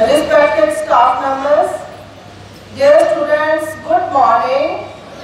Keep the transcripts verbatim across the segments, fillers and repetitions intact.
Respected staff members, dear students, good morning.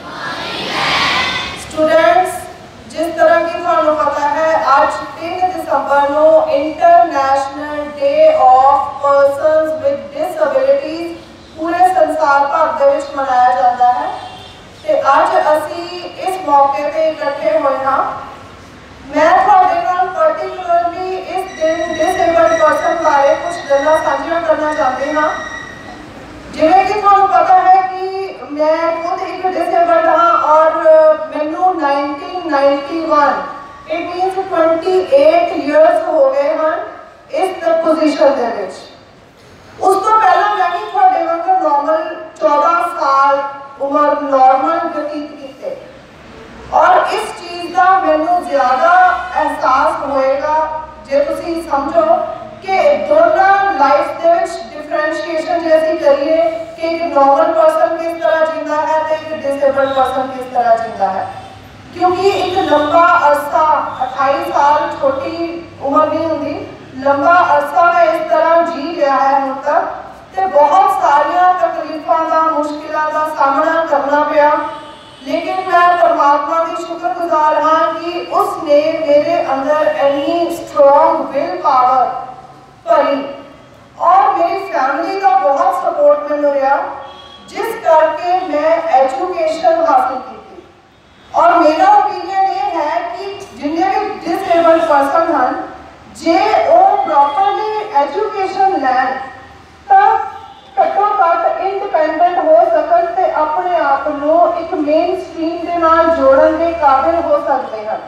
Students, जिस तरह की थानू पता है आज तीन दिसंबर को international day of persons with disabilities पूरे संसार भर दे विच मनाया जाता है ते आज असी इस मौके पे इकट्ठे होए हां। मैं तुहाडे नाल पर्टिकुलरली इस दिन डिसेबल्ड पर्सन बारे कुछ गल्लां साझियां करना चाहती हां। जिवें कि तुहानू पता है कि मैं खुद एक डिसेबल्ड हाँ और मैनू nineteen ninety one it means twenty eight years हो गए हैं इस पोजीशन दे विच। उस तो पहला मैं भी तुहाडे वांग नॉर्मल चौदह साल उम्र नॉर्मल व्यतीत कीते और इस चीज़ का मैनू ज़्यादा एहसास होएगा जे तुसी समझो कि दोनों लाइफ दे विच डिफरेंशिएशन जे असीं करिए कि एक नॉर्मल पर्सन किस तरह जींदा है तो एक डिसेबल्ड पर्सन किस तरह जींदा है, क्योंकि एक लंबा अरसा अठाई साल छोटी उम्र नहीं होंगी, लंबा अरसा मैं इस तरह जी लिया है हुण तक ते बहुत सारिया तकलीफों का मुश्किलों का सामना करना पिया। लेकिन मैं परमात्मा की शुक्रगुजार हाँ कि उसने मेरे अंदर इतनी स्ट्रॉन्ग विल पावर भरी और मेरी फैमिली का बहुत सपोर्ट मिल रहा जिस करके मैं एजुकेशन हासिल की थी। और मेरा ओपीनियन ये है कि जिन्हें भी डिसेबल्ड पर्सन हैं जे वो प्रॉपरली एजुकेशन लैन तब घट्टो घट इंडिपेंडेंट हो सकन ते अपने आप को एक मेन स्ट्रीम के नाल जोड़न के काबिल हो सकते हैं।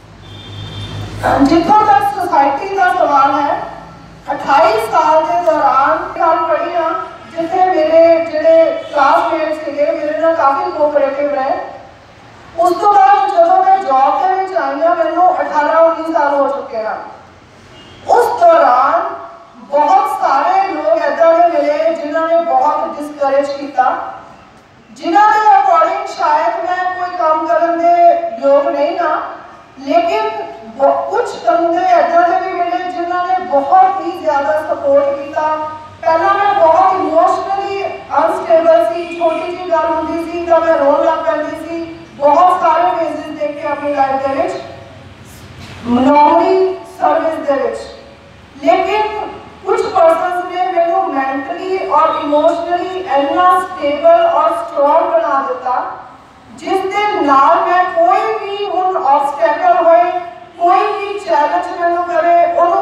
जितों तक सोसाइटी का सवाल है अठाई साल के दौरान गल पढ़ी हाँ जिथे मेरे जोड़े क्लासमेट्स थे मेरे नाल काफ़ी कोऑपरेटिव रहे। उस तो बाद जो मैं जॉब के विच आई हाँ मैनू अठारह उन्नीस साल हो चुके हैं। उस दौरान बहुत सारे लोग ऐसा के मिले जिन्होंने बहुत डिस्करेज किया, जिन्हों के अकॉर्डिंग शायद मैं कोई काम करने के योग नहीं हाँ, लेकिन कुछ बंदे ऐसा के भी मिले जिन्होंने बहुत ही ज़्यादा सपोर्ट किया। पहला मैं बहुत इमोशनली अनस्टेबल सी, छोटी जी गल होंदी सी तो मैं रोन लग पैंदी सी। बहुत सारे फेजेस देखे अपनी लाइफ के विच नॉर्मली सर्विस दे विच, लेकिन कुछ पर्सनस ने मैनू मेंटली और इमोशनली इतना स्टेबल और स्ट्रॉन्ग बना दिता जिस दे नाल मैं कोई भी हुण ऑब्स्टैकल होए कोई भी चैलेंज मैनू करे उन्हों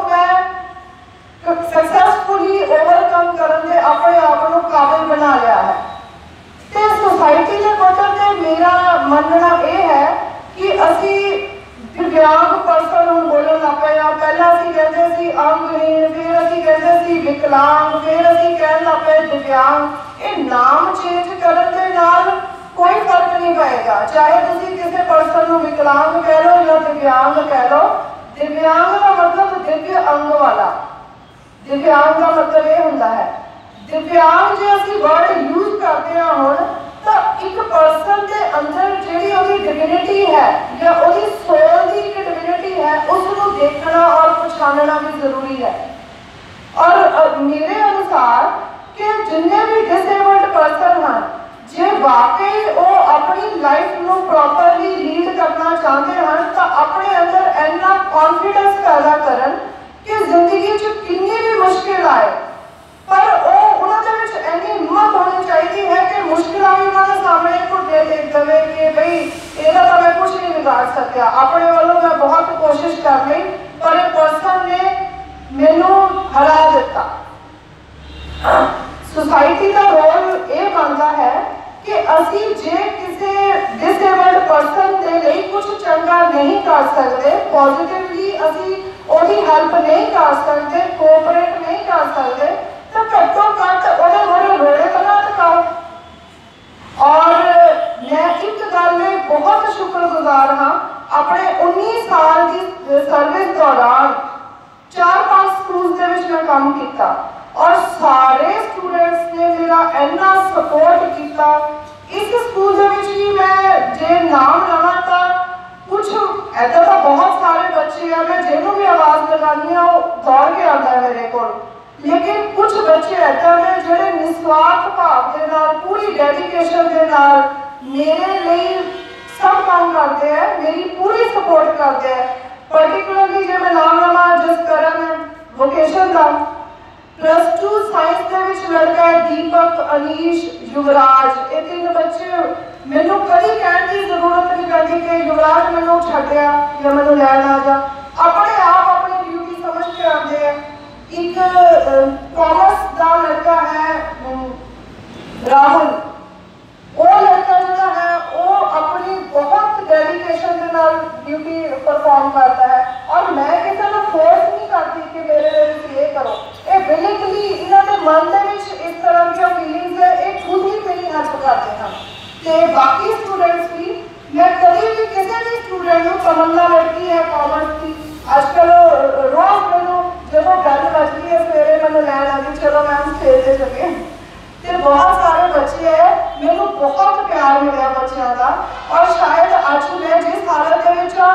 मैं सक्सेसफुली ओवरकम करने दे अपने आप को काबिल बना लिया है। तो सोसाइटी के पद्धर से मेरा मानना यह है कि असी दिव्यांग पर्सन हम बोलन लग पे हाँ। पहला असी कहते सी अंगहीन, फिर असी कहते सी विकलांग, फिर असी कहन लग पे दिव्यांग। ये नाम चेंज करने के नाल कोई फर्क नहीं पएगा, चाहे तुसी किसी पर्सन को विकलांग कह लो या दिव्यांग कह लो। दिव्यांग का मतलब दिव्य अंग वाला, दिव्यांग का मतलब ये होता है। दिव्यांग जो असी वर्ड यूज करते हैं हुण तो एक पर्सन के अंदर जिहड़ी उहदी डिविनिटी है या उहदी सोल की एक डिविनिटी है उसको देखना और पछानना भी जरूरी है। और मेरे अनुसार कि जिन्हें भी डिसेबल्ड पर्सन हैं जे वाकई वो अपनी लाइफ को प्रॉपरली लीड करना चाहते हैं तो अपने अंदर इतना कॉन्फिडेंस पैदा करन कि जिंदगी च कितनी भी मुश्किल आए पर वो उन्होंने इतनी हिम्मत होनी चाहिए है कि मुश्किल भी उन्होंने सामने घुटे देख दे कि भाई ਇਹਦਾ तो मैं कुछ नहीं बिगाड़ सकिया, अपने वालों मैं बहुत कोशिश कर ली पर एक पर्सन ने मैनू हरा दिता। सोसाइटी का रोल ये बनता है कि असी जे किसी डिसेबल्ड पर्सन के लिए कुछ चंगा नहीं कर सकते, पॉजिटिवली असी ओदी हेल्प नहीं कर सकते, कोऑपरेट नहीं कर सकते तो घट्टो घट ओदे मोरे रोड़े तो ना टकाओ। और मैं एक गल में बहुत शुक्रगुजार हाँ अपने उन्नीस साल की सर्विस दौरान चार पांच स्कूल के विच मैं काम किया और सारे स्टूडेंट्स ने मेरा इतना सपोर्ट किया। इस स्कूल के विच भी मैं जे नाम लवा तो कुछ ऐसा तो बहुत सारे बच्चे हैं मैं जिन्होंने भी आवाज़ लगानी है वो दौड़ के आता है मेरे को, लेकिन कुछ बच्चे ऐसा के नाल पूरी डेडिकेशन के नाल मेरे लिए सब काम करते हैं, मेरी पूरी सपोर्ट करते हैं। पर्टिकुलरली जो मैं नाम लवा जिस कारण वोकेशन का प्लस टू साइंस के विच लड़का है दीपक, अनीश, युवराज, ये तीन बच्चे मैनू कभी कहने की जरूरत नहीं करती कि युवराज मैनू छड्डिया या मैनू लैन आ जा, अपने आप अपनी ड्यूटी समझ के आते हैं। एक कॉमर्स का लड़का है राहुल, वो लड़का जो है वो अपनी बहुत डेडिकेशन के नाल ड्यूटी परफॉर्म करता है और मैं किसी को फोर्स नहीं करती कि मेरे लिए ये करो, ये विलिंगली इन्होंने मन के विच इस तरह की फीलिंग्स है, ये खुद ही मेरी हेल्प करते हैं। तो बाकी स्टूडेंट्स भी, मैं कभी भी किसी भी स्टूडेंट को तमन्ना लड़की है कॉमर्स की आजकल रोज मैनू जब गल बजती है सवेरे मैंने लैन आती चलो मैम स्टेज से चले, तो बहुत सारे बच्चे हैं, मैनू बहुत प्यार मिला बच्चों का और शायद अज मैं जिस हालत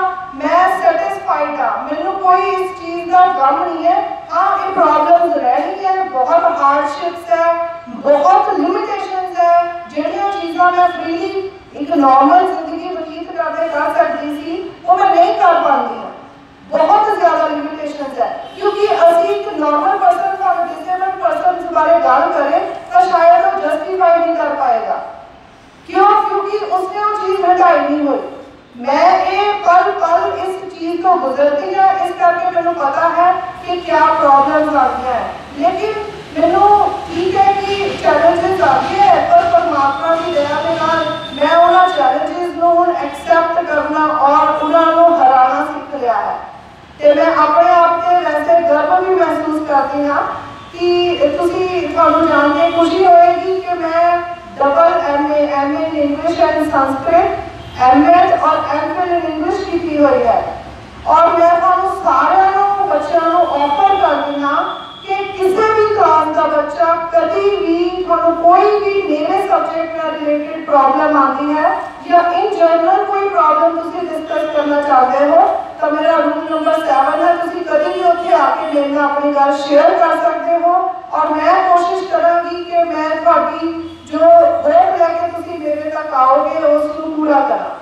मैं सैटिस्फाइड हाँ, मैनू कोई इस चीज़ का गम नहीं है। हाँ ये प्रॉब्लम्स रहनी है, बहुत हार्डशिप्स है, बहुत लिमिटेशंस है, जिहड़ियां चीज़ां मैं फ्रीली एक नॉर्मल जिंदगी बतीत करते कर सकती थी वो मैं नहीं कर पाती हूँ, बहुत ज़्यादा लिमिटेशंस है। क्योंकि असी एक नॉर्मल पर्सन का डिसेबल्ड पर्सन बारे गल करें तो शायद वो जस्टिफाई नहीं कर पाएगा। क्यों? क्योंकि उसने वो चीज़ हटाई नहीं हुई। मैं ये पल पल इस चीज़ को गुजरती है, इस करके मैंने पता है कि क्या प्रॉब्लम्स आती हैं, लेकिन मैनू ठीक है कि चैलेंजेस आते हैं पर परमात्मा की दया के नाल मैं उन्होंने चैलेंजेस को हुण एक्सेप्ट करना और उन्होंने हराना सीख लिया है। तो मैं अपने आप से वैसे गर्व भी महसूस करती हाँ कि तुसी तुहानू जान के खुशी होएगी कि मैं double M A M A in English and Sanskrit, M Ed और एम फिल इन इंग्लिश की हुई है और मैं तुहानू सारे बच्चों को ऑफर करती हाँ कि किसी भी क्लास का बच्चा कभी भी तुहानू कोई भी मेरे सब्जेक्ट में रिलेटेड प्रॉब्लम आती है या इन जनरल कोई प्रॉब्लम तुसी डिस्कस करना चाहते हो तो मेरा रूम नंबर सेवन है, तुसी कभी भी उत्थे आके मेरे नाल अपनी गल शेयर कर सकते हो और मैं कोशिश करूँगी कि मैं तुहाडी जो होप लेके तुसी मेरे तक आओगे उसको पूरा करा।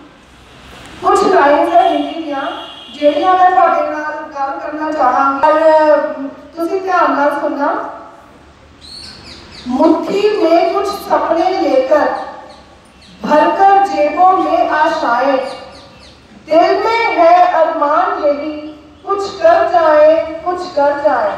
कुछ लाइन्स है हिंदी दियां ਜਿਹੜੀਆਂ मैं ਤੁਹਾਡੇ ਨਾਲ ਗੱਲ करना चाहांगी और तुसी ध्यान नाल सुनना। मुट्ठी में कुछ सपने लेकर भरकर जेबों में आशाएं, दिल में है अरमान यही कुछ कर जाए कुछ कर जाए।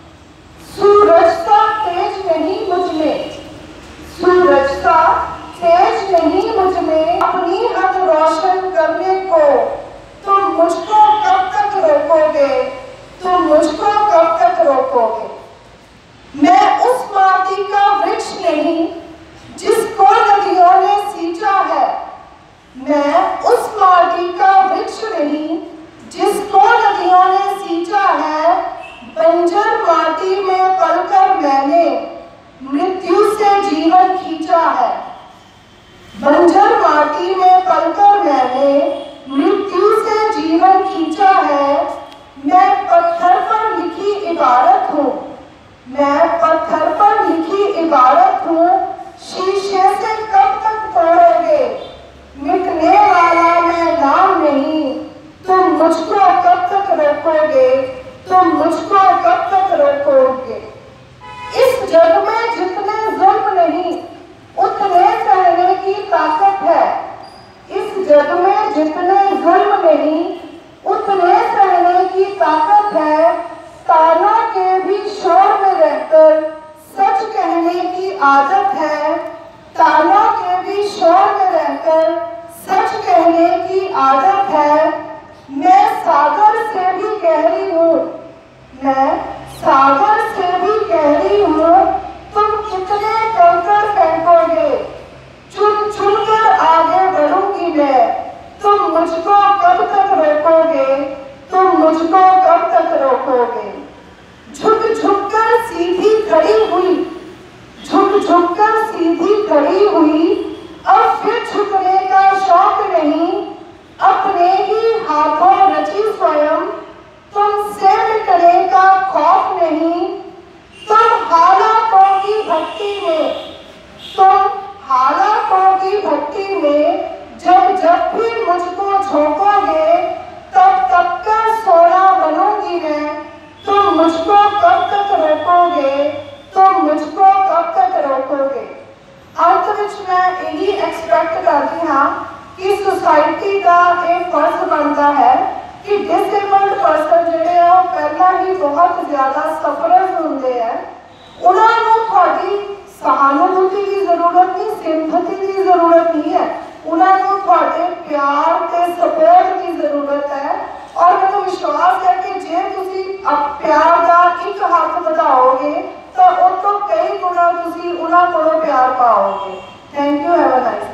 सूरज सा तेज नहीं मुझ में, सूरज सा तेज नहीं मुझ में, अपनी हद रोशन करने को तुम मुझको कब तक रोकोगे, तुम मुझको कब तक रोकोगे। मैं उस माटी का वृक्ष नहीं जिसको नदियों ने सींचा है, मैं उस माटी का वृक्ष नहीं जिसको नदियों ने सींचा है। बंजर माटी में पलकर मैंने मृत्यु से जीवन खींचा है, बंजर माटी में पलकर मैंने मृत्यु से जीवन खींचा है। मैं पत्थर पर लिखी इबारत हूँ, मैं पत्थर पर लिखी इबारत हूँ, शीशे से कब तक तोड़ोगे, मिटने वाला मैं नाम नहीं, तुम मुझको कब तक रोकोगे, तुम मुझको कब तक रोकोगे। इस जग में जितने जुल्म नहीं उतने सहने की ताकत है, इस जग में जितने जुल्म नहीं उतने सहने की ताकत है। ताना के भी शोर में रहकर सच कहने की आदत है, ताना के भी शोर में रहकर सच कहने की आदत है। मैं सागर से भी गहरी हूँ, मैं सागर से भी गहरी हूँ, तुम कितने कंकड़ फेंकोगे, चुन चुन कर आगे बढ़ूंगी मैं, तुम मुझको कब तक रोकोगे, तुम मुझको कब तक रोकोगे। झुक झुक कर सीधी खड़ी हुई, झुक झुक कर सीधी खड़ी हुई, अब फिर झुकने का शौक नहीं, अपने ही हाथों रची स्वयं, तुमसे मिटने का खौफ नहीं। तुम हालातों की भक्ति में बहुत ज़्यादा सफरर्स होंगे हैं, उन्होंने थोड़ी सहानुभूति की जरूरत नहीं, सिंपैथी की जरूरत नहीं है, उन्होंने थोड़े प्यार के सपोर्ट की जरूरत है। और मैं विश्वास है कि जे तुसी प्यार का एक हक बताओगे तो उस तो कई गुना तुसी उन्होंने को प्यार पाओगे। Thank you, have a nice